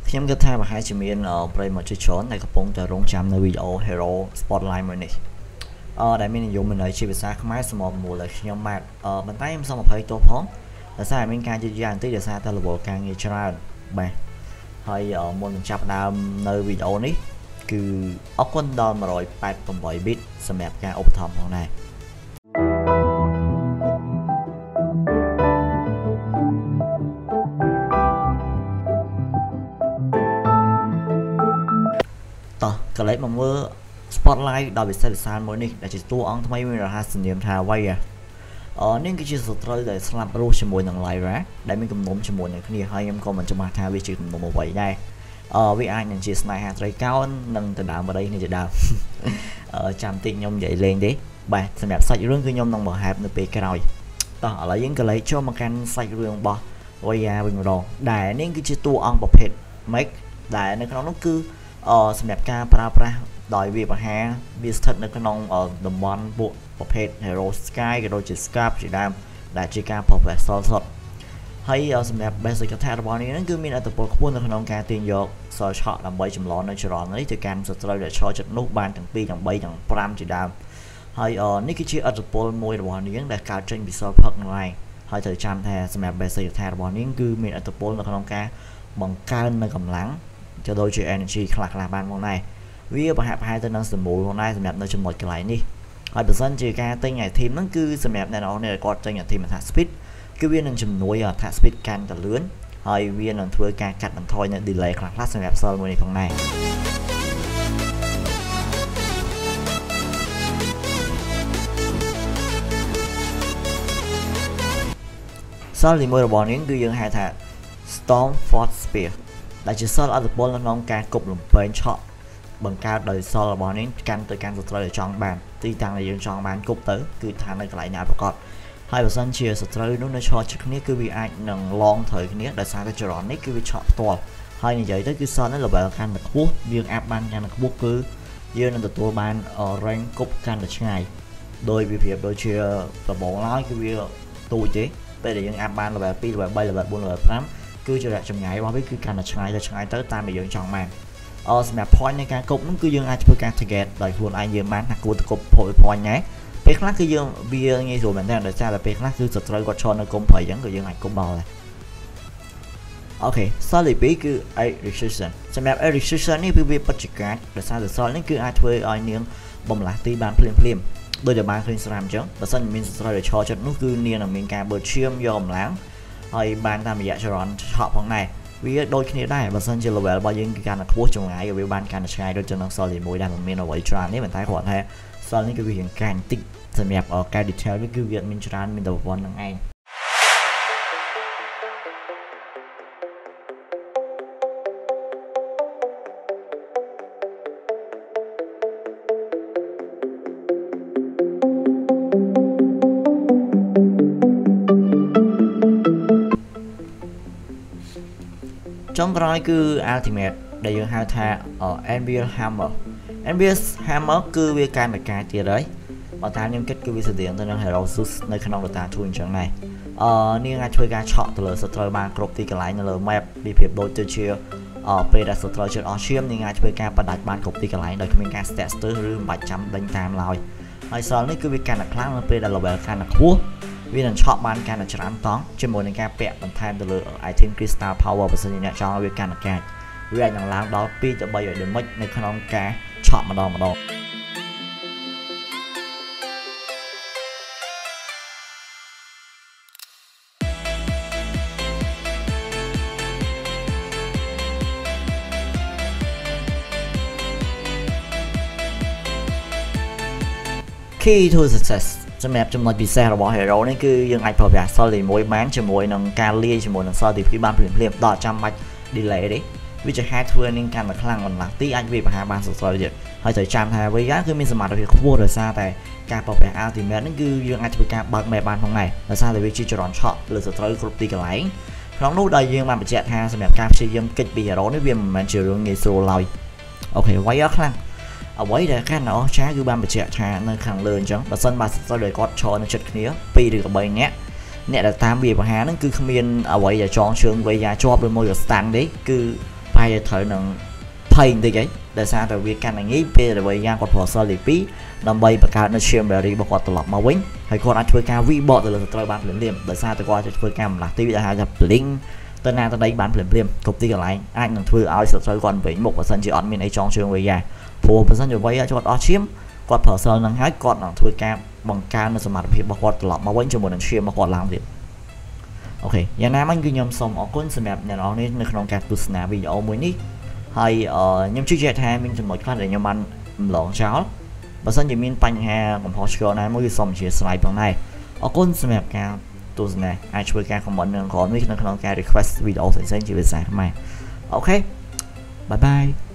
ខ្ញុំគិតថាប្រហែលជាមានប្រិយមិត្តជាច្រើនដែលកំពុងតែរងចាំនៅវីដេអូ Hero Spotlight មួយនេះដែលមាននិយមន័យជាភាសាខ្មែរសមមូលឲ្យខ្ញុំបាទប៉ុន្តែខ្ញុំសូមអភ័យទោសផងដោយសារមានការយឺតយ៉ាវបន្តិចដោយសារតែរវល់ការងារច្រើនបាទហើយមុននឹងចាប់ផ្ដើមនៅវីដេអូនេះគឺអរគុណដល់188 bit សម្រាប់ការឧបត្ថម្ភផងដែរតោះកលេចមកមើល Spotlight ដោយវិសេសវិសាលមួយនេះដែលជាតួអង្គថ្មីមានរហស្សនាមថាវ៉ៃនេះគឺជាសត្រូវដែលស្លាប់រស់ជាមួយនឹង Lyra ដែលមានគំនុំជាមួយនឹងគ្នាហើយខ្ញុំក៏មិនច្បាស់ថាវាជាគំនុំអ្វីដែរវាអាចនឹងជាស្នេហាត្រីកោណនិងដណ្ដើមបរិយនេះជាដើមចាំតិចខ្ញុំនិយាយលេងទេបាទសម្រាប់សាច់រឿងគឺខ្ញុំនឹងបង្ហាញនៅពេលក្រោយតោះឥឡូវយើងក៏លេចចូលមកកាន់សាច់រឿងរបស់ Waya វិញម្ដងដែលនេះគឺជាតួអង្គប្រភេទ Mech ដែលនៅក្នុងនោះគឺសម្រាប់ការប្រើប្រាស់ដោយវាបហាវាស្ថិតនៅក្នុងតំបន់ពួកប្រភេទ Hero Sky ក៏ដូចជា Scarp ជាដើមដែលជាការ Professor សុទ្ធហើយសម្រាប់ basic កថារបស់នេះគឺមានអត្ថប្រយោជន៍ខ្ពស់នៅក្នុងការទាញយក Soul Shot ដើម្បីចម្លងនៅចរន្តនេះទៅកាន់សត្រូវដែលឈរចិត្តនោះបានទាំង2ទាំង3ទាំង5ជាដើមហើយនេះគឺជាអត្ថប្រយោជន៍មួយរបស់នាងដែលកើតចេញពី Soul Perk នោះឯងហើយត្រូវចាំថាសម្រាប់ basic កថារបស់នាងគឺមានអត្ថប្រយោជន៍នៅក្នុងការបង្កើននៅកម្លាំងក៏ដូចជា energy ខ្លះបានផងដែរវាប្រហាក់ប្រហែលទៅនឹងសម្បូរផងដែរសម្រាប់នៅចំណុចកន្លែងនេះហើយបើសិនជាការទិញ item ហ្នឹងគឺសម្រាប់អ្នកនរនេះគាត់ទិញ item អត្ថ speed គឺវានឹងជំនួយអត្ថ speed កាន់តែលឿនហើយវានឹងធ្វើការកាត់បន្ថយនៅ delay ខ្លះសម្រាប់ Soul មួយនេះផងដែរSoul ទី1របស់នេះគឺយើងហៅថា Storm Force Spear ដែលជា Soul អត្ថប្រយោជន៍នៅក្នុងការគប់លំពេងឆក់បង្កើតដោយ Soul របស់នេះកាន់ទៅកាន់សត្រូវដែលចង់បានទីតាំងដែលយើងចង់បានគប់ទៅគឺថានៅកន្លែងណាប្រកបហើយបើសិនជាសត្រូវនោះនៅឈរជិតគ្នាគឺវាអាចនឹងឡងត្រូវគ្នាដោយសារតែចរន្តនេះគឺវាឆក់ផ្ទាល់ហើយនិយាយទៅគឺ Soul នេះ level កាន់តែខ្ពស់យើងអាប់បានកាន់តែខ្ពស់គឺយើងនឹងទទួលបាន rank គប់កាន់តែឆ្ងាយដោយវាប្រៀបដូចជាដំបូងឡើយគឺវាទូចទេពេលដែលយើងអាប់បាន level 2 level 3 level 4 level 5គឺជារយៈចម្ងាយរបស់វាគឺកាន់តែឆ្ងាយទៅតាមដែលយើងចង់បានសម្រាប់ point នៃការគប់នោះគឺយើងអាចធ្វើការ target ដោយខ្លួនឯងយើងបានថាគួរទៅគប់ point ណាពេលខ្លះគឺយើងវាងាយស្រួលមែនតើដោយសារតែពេលខ្លះគឺសត្រូវគាត់ឈរនៅគុំព្រៃអញ្ចឹងក៏យើងអាចគប់ដល់ដែរអូខេ Soul ទី2គឺ Execution សម្រាប់ Execution នេះវាពិតជាកាចដោយសារតែ Soul នេះគឺអាចធ្វើឲ្យនាងបំលាស់ទីបានភ្លាមដូចតែបានឃើញស្រាប់អញ្ចឹងបើសិនមានសត្រូវដែលឈរចិត្តនោះគឺនាងនឹងមានការបឺតឈាមយកកម្លាំងហើយបានតាមរយៈចរន្តឆក់ផងដែរវាដូចគ្នាដែរបើសិនជា level របស់យើងគឺកាន់តែខ្ពស់ចម្ងាយវាបានកាន់តែឆ្ងាយដូចជានឹង Soul ទី1ដែលមិនមានអ្វីច្រើននេះប៉ុន្តែគាត់ថា Soul នេះគឺវារៀងកាញ់តិចសម្រាប់ការ detail វាគឺវាមានច្រើនមានតែប្រព័ន្ធនឹងឯងចុងក្រោយគឺ Ultimate ដែលយើងហៅថា Anvil Hammer Anvil Hammer គឺវាកាន់តែការទៀតហើយបើតាមខ្ញុំគិតគឺវាស្តៀងទៅនឹង Hero Sus នៅក្នុង Dota 2អញ្ចឹងដែរនាងអាចធ្វើការឆក់ទៅលើសត្រូវបានគ្រប់ទីកន្លែងនៅលើ map ពីភាពដូចទៅជាពេលដែលសត្រូវជិតអស់ឈាមនាងអាចធ្វើការបដាច់បានគ្រប់ទីកន្លែងដោយគ្មានការស្ទាក់ស្ទើរឬមិនបាច់ចាំដេញតាមឡើយហើយ Soul នេះគឺវាកាន់តែខ្លាំងនៅពេលដែល level កាន់តែខ្ពស់វានឹងឆក់បានកាន់តែច្រើនតង់ជាមួយនឹងការពាក់បន្ថែមទៅលើ item crystal power បើសិនជាអ្នកចង់ឲ្យវាកាន់តែកាចវាអាចនឹងឡើងដល់2ទៅ3ឲ្យ damage នៅក្នុងការឆក់ម្ដងKey to Success សម្រាប់ចំណុចពិសេសរបស់ Hero នេះគឺយើងអាចប្រើប្រាស់ Soul ទី1បានជាមួយនឹងការលាយជាមួយនឹង Soul ទី2បានភ្លាមដល់ចាំបាច់ delay ទេវាជាហេតុធ្វើនាងកាន់តែខ្លាំងបន្លាស់ទីអាចវាបហាបានសត្រូវទៀតហើយត្រូវចាំថាវាគឺមានសមត្ថភាពខ្ពស់ដោយសារតែការប្រើប្រាស់ Ultimate នេះគឺយើងអាចធ្វើការបើក map បានផងដែរដោយសារតែវាជាចរន្តឆក់លើសត្រូវគ្រប់ទីកន្លែងក្នុងនោះដែលយើងបានបញ្ជាក់ថាសម្រាប់ការព្យាយាមគេចពី Hero នេះវាមិនមែនជារឿងងាយស្រួលឡើយអូខេ Wire ខ្លាំងអ្វីដែលកាន់តែអស្ចារ្យគឺបានបញ្ជាក់ថានៅខាងលើអញ្ចឹងបើសិនបើសត្រូវដែលគាត់ឈរនៅជិតគ្នា2ឬក៏3នាក់អ្នកដែលតាមវាបហាហ្នឹងគឺគ្មានអ្វីដែលចងជើងវៃយ៉ាជាប់ឬមួយក៏ stand ទេគឺប្រហែលត្រូវនឹងភ័យបន្តិចហីដោយសារតែវាកាន់តែងាយពេលដែលយ៉ាងគាត់ប្រើសិលទី2ដើម្បីបង្កើតនៅ Chimberry របស់គាត់ត្រឡប់មកវិញហើយគាត់អាចធ្វើការវិបកទៅលើសត្រូវបានភ្លាមៗដោយសារតែគាត់អាចធ្វើការម្លាស់ទីដែលហៅថា blink ទៅណាទៅណីបានភ្លាមៗគ្រប់ទីកន្លែងអាចនឹងធ្វើឲ្យសត្រូវគាត់វិញមុខបើសិនជាអត់មានអីចងជើងវាយ៉ាព្រោះបើសិនជាវាយ៉ាគាត់អស់ឈាមគាត់ប្រើសិលនឹងហើយគាត់នឹងធ្វើការបង្កើននៅសមត្ថភាពរបស់គាត់ត្រឡប់មកវិញជាមួយនឹងឈាមរបស់គាត់ឡើងទៀតអូខេយ៉ាងណាមិញគឺខ្ញុំសូមអរគុណសម្រាប់អ្នកនរនេះនៅក្នុងការទស្សនាវីដេអូមួយនេះហើយខ្ញុំជឿជាក់ថាមានចំណុចខ្លះដែលខ្ញុំបានរំលងចោលបើសិនជាមានបញ្ហាកំហុសឆ្គងណាមួយគឺសូមអធិស្ឋានផងដែរអរគុណសម្រាប់ការទស្សនាអាចជួយការ comment នៅក្រោមនេះនៅក្នុងការ request វីដេអូផ្សេងៗជាភាសាខ្មែរអូខេបាយបាយ